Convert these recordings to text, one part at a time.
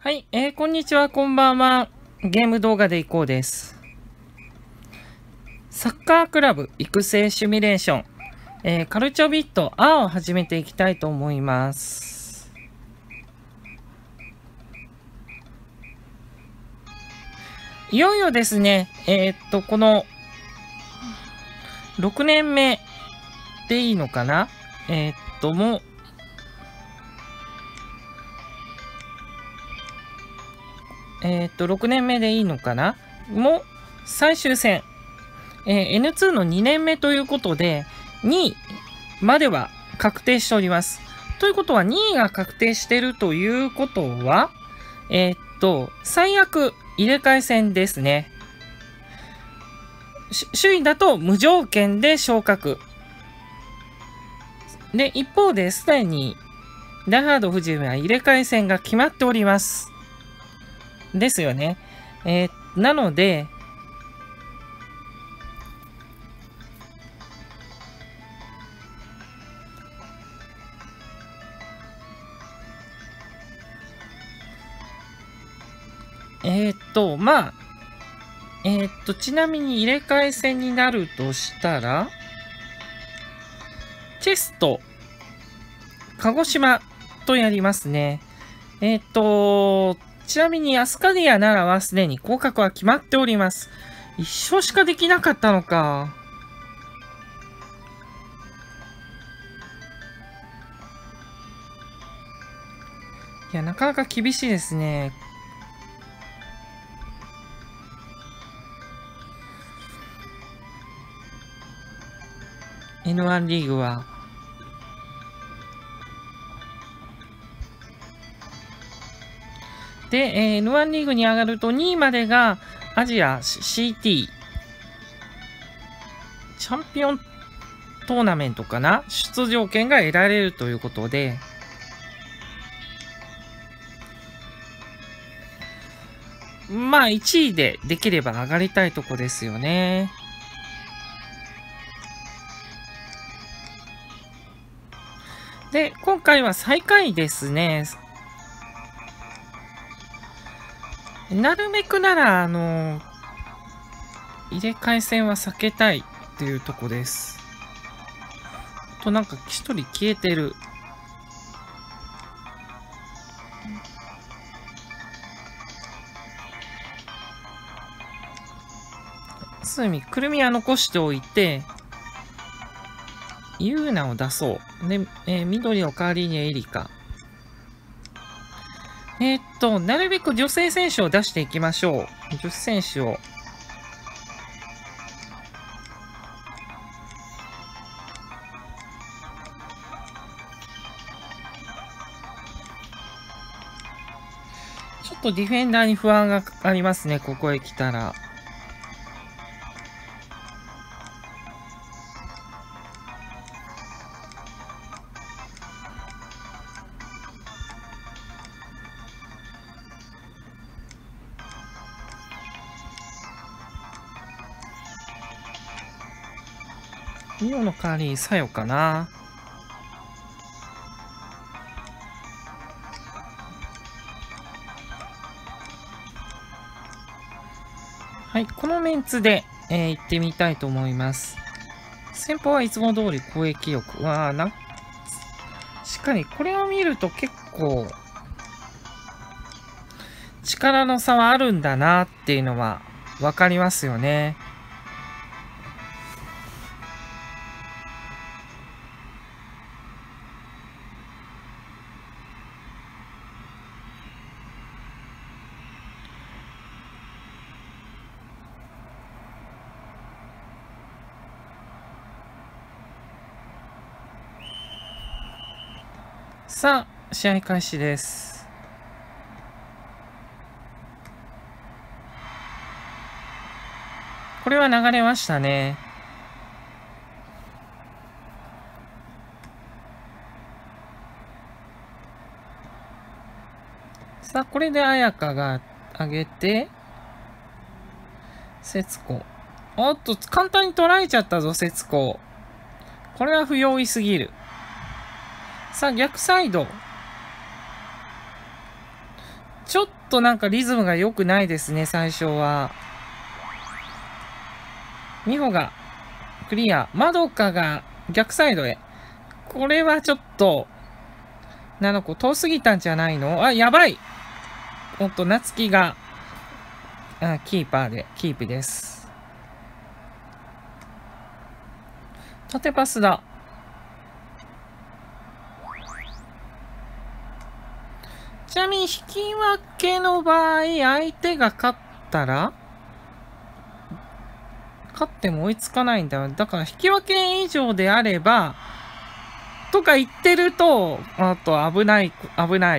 はい、こんにちは、こんばんは。ゲーム動画でいこうです。サッカークラブ育成シミュレーション、カルチョビット A を始めていきたいと思います。いよいよですね、この6年目でいいのかなもう、6年目でいいのかなもう最終戦、N2 の2年目ということで、2位までは確定しております。ということは、2位が確定しているということは、最悪入れ替え戦ですね。首位だと無条件で昇格。で、一方ですでに、ダイハード富士は入れ替え戦が決まっております。ですよね。なので、まあ、ちなみに入れ替え戦になるとしたら、チェスト、鹿児島とやりますね。ちなみにアスカディアならはすでに降格は決まっております。一勝しかできなかったのか。いや、なかなか厳しいですね。N1 リーグは。で、N1 リーグに上がると2位までがアジア CT チャンピオントーナメントかな、出場権が得られるということで、まあ1位でできれば上がりたいとこですよね。で、今回は最下位ですね。なるべくなら、入れ替え戦は避けたいっていうとこです。と、なんか一人消えてる。すみ、くるみは残しておいて、ユーナを出そう。で、緑を代わりにエリカ。なるべく女性選手を出していきましょう。女子選手を。ちょっとディフェンダーに不安がありますね、ここへ来たら。ミオの代わりにサヨかな。はい、このメンツで、行ってみたいと思います。先方はいつも通り攻撃力。しっかりこれを見ると結構、力の差はあるんだなっていうのは分かりますよね。さあ、試合開始です。これは流れましたね。さあ、これで綾香が上げて、節子。おっと、簡単に取られちゃったぞ、節子。これは不用意すぎる。さあ、逆サイド。 ちょっとなんかリズムが良くないですね、最初は。美穂がクリア。まどかが逆サイドへ。これはちょっと、7個遠すぎたんじゃないの？あ、やばい！おっと、夏希が、キーパーで、キープです。縦パスだ。ちなみに引き分けの場合、相手が勝ったら勝っても追いつかないんだよ。だから引き分け以上であれば、とか言ってると、あと危ない、危ない。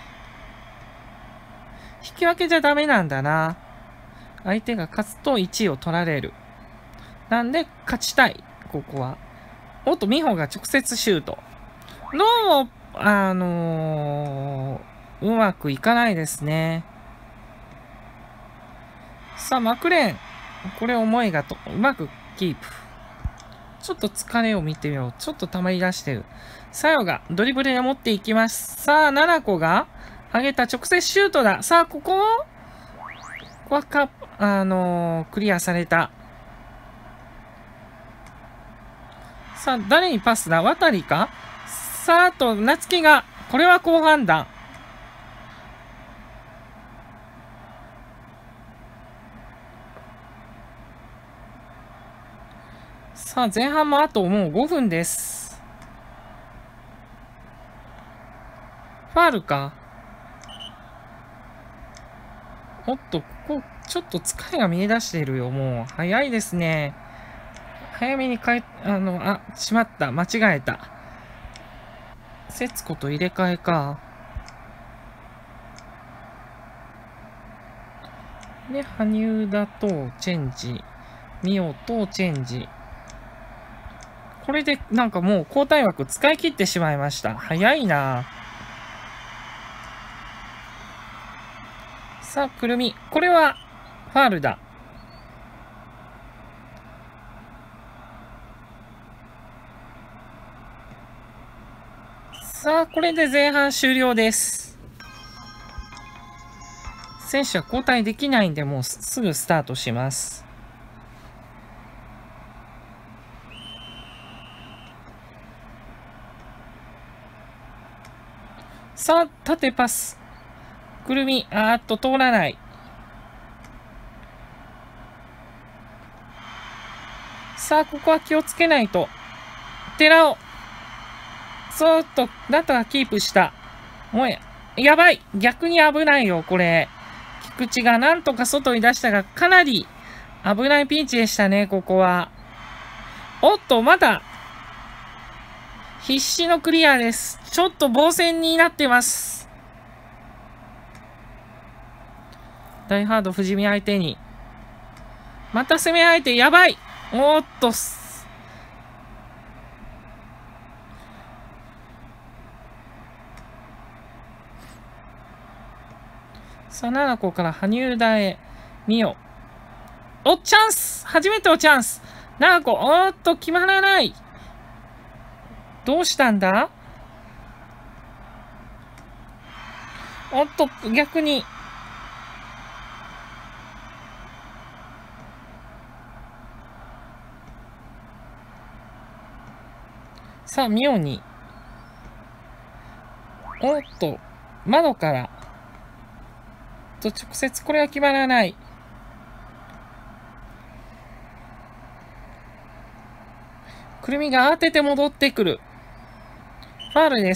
引き分けじゃダメなんだな。相手が勝つと1位を取られる。なんで、勝ちたい。ここは。おっと、美穂が直接シュート。どうも、うまくいかないですね。さあ、マクレーン。これ思いがうまくキープ。ちょっと疲れを見てみよう。ちょっと溜まり出してる。さよがドリブルで持っていきます。さあ、7個が上げた直接シュートだ。さあ、ここはクリアされた。さあ、誰にパスだ？渡りか？さあ、あと、夏希が、これは好判断。さあ、前半もあともう5分です。ファールか。おっと、ここ、ちょっと疲れが見え出しているよ、もう。早いですね。早めにしまった。間違えた。節子と入れ替えか。で、羽生田とチェンジ。ミオとチェンジ。これで、なんかもう交代枠使い切ってしまいました。早いな。さあ、くるみ。これは、ファールだ。さあ、これで前半終了です。選手は交代できないんで、もうすぐスタートします。さあ、縦パス。くるみ、通らない。さあ、ここは気をつけないと。寺尾。そーっと、なんとかキープした。もうやばい。逆に危ないよ、これ。菊池がなんとか外に出したが、かなり危ないピンチでしたね、ここは。おっと、まだ、必死のクリアです。ちょっと防戦になってます。大ハード、藤見相手に。また攻め相手、やばい。おっと、さあ、7個から羽生田へ。ミオ。お、チャンス！初めてのチャンス！ 7 個。おっと、決まらない。どうしたんだ？おっと、逆に。さあ、ミオに。おっと、窓から。直接、これは決まらない。くるみが当てて戻ってくる。ファールです。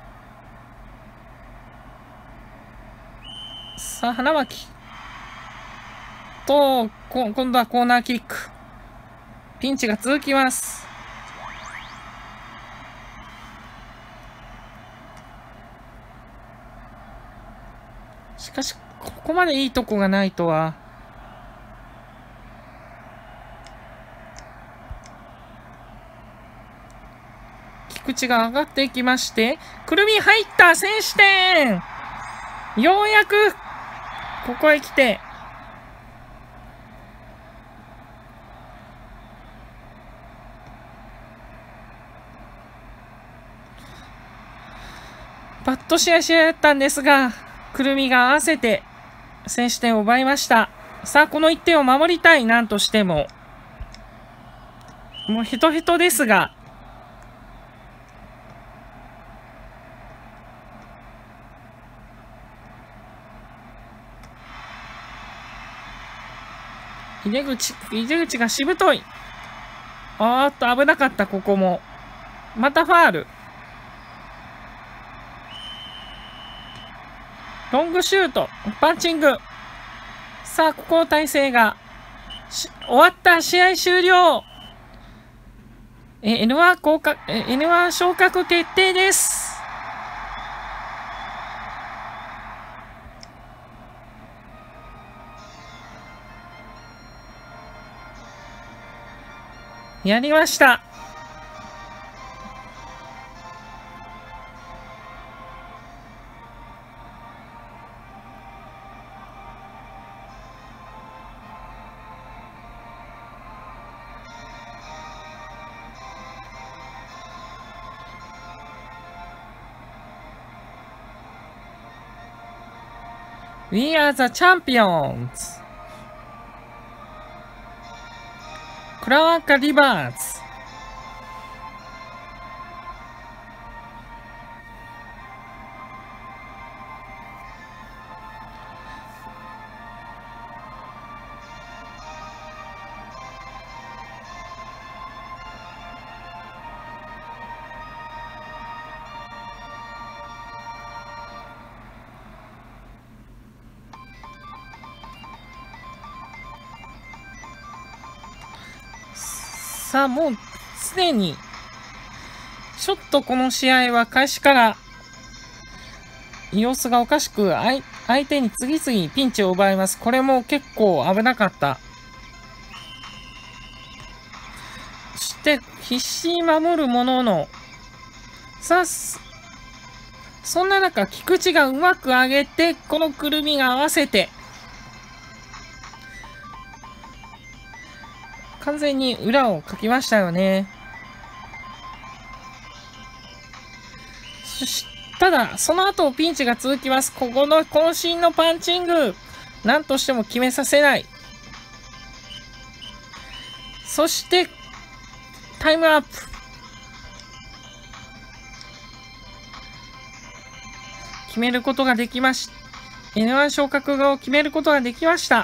さあ、花巻。今度はコーナーキック。ピンチが続きます。しかし、ここまでいいとこがないとは。菊池が上がっていきまして、くるみ入った先取点！ようやく、ここへ来て、パッと試合だったんですが、 くるみが合わせて先取点を奪いました。さあ、この1点を守りたい、なんとしても。もうヘトヘトですが。井出口がしぶとい。あーっと、危なかった、ここも。またファール。ロングシュート。パンチング。さあ、ここの体勢が。終わった。試合終了。N1 昇格決定です。やりました。We are the champions! クラワンカリバーズ。さあ、もうすでに、ちょっとこの試合は開始から様子がおかしく、相手に次々ピンチを奪います。これも結構危なかった。そして必死に守るものの、さあ、そんな中、菊池がうまく上げて、このくるみが合わせて、完全に裏をかきましたよね。ただ、その後ピンチが続きます。ここの渾身のパンチング。なんとしても決めさせない。そして、タイムアップ。決めることができました。N1 昇格を決めることができました。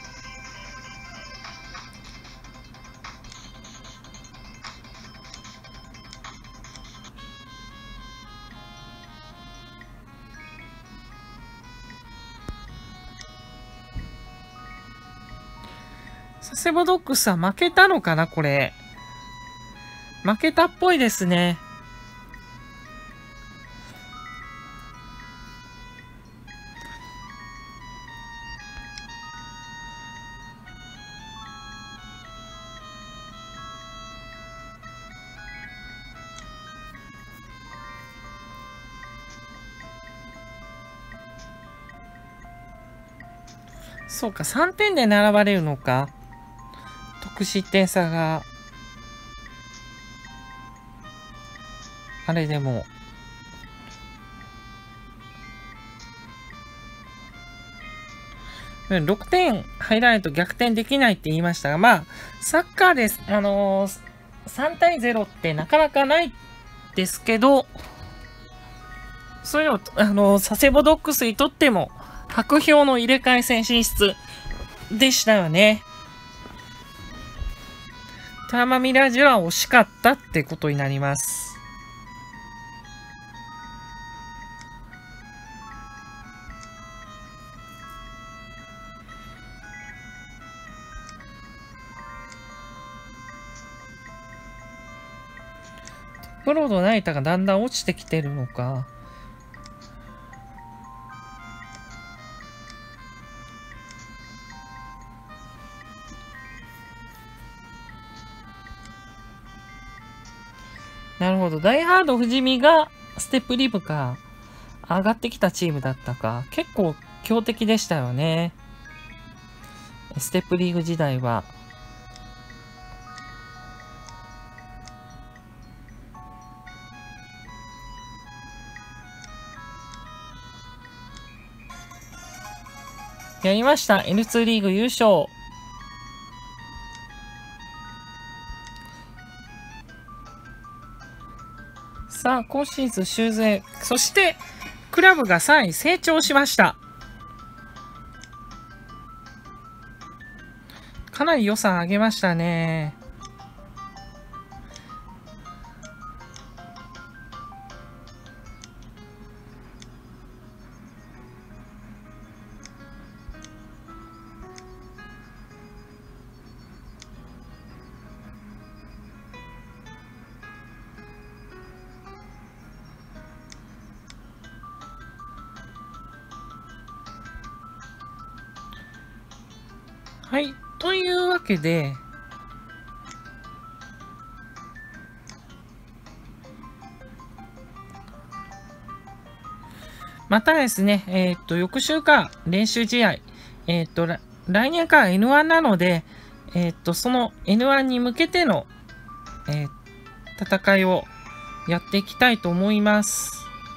佐世保ドッグスは負けたのかなこれ。負けたっぽいですね。そうか、3点で並ばれるのか。得失点差が、あれでも、6点入らないと逆転できないって言いましたが、まあ、サッカーです。3対0ってなかなかないですけど、そういうの、佐世保ドッグスにとっても、白票の入れ替え戦進出でしたよね。ターマミラージュは惜しかったってことになります。トップロードナイタがだんだん落ちてきてるのか。なるほど。ダイハード富士見がステップリブか。上がってきたチームだったか。結構強敵でしたよね。ステップリーグ時代は。 やりました。N2 リーグ優勝。さあ、今シーズン修正。そして、クラブがさらに成長しました。かなり予算上げましたね。はい。というわけで、またですね、翌週から練習試合、来年から N1 なので、その N1 に向けての、戦いをやっていきたいと思います。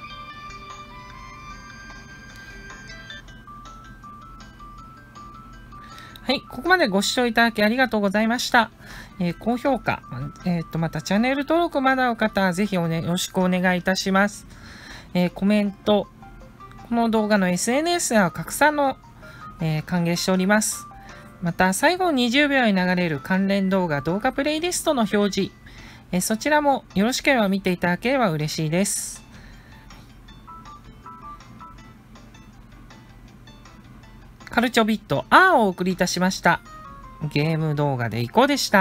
はい、ここまでご視聴いただきありがとうございました。高評価、またチャンネル登録まだの方はぜひよろしくお願いいたします。コメント、この動画の SNS では拡散の、歓迎しております。また、最後20秒に流れる関連動画プレイリストの表示、そちらもよろしければ見ていただければ嬉しいです。カルチョビット R をお送りいたしました。ゲーム動画でいこうでした。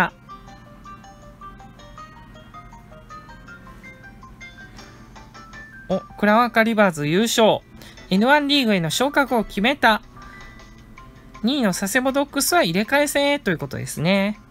クラワカリバーズ優勝。N1 リーグへの昇格を決めた。2位の佐世保ドッグスは入れ替え戦へということですね。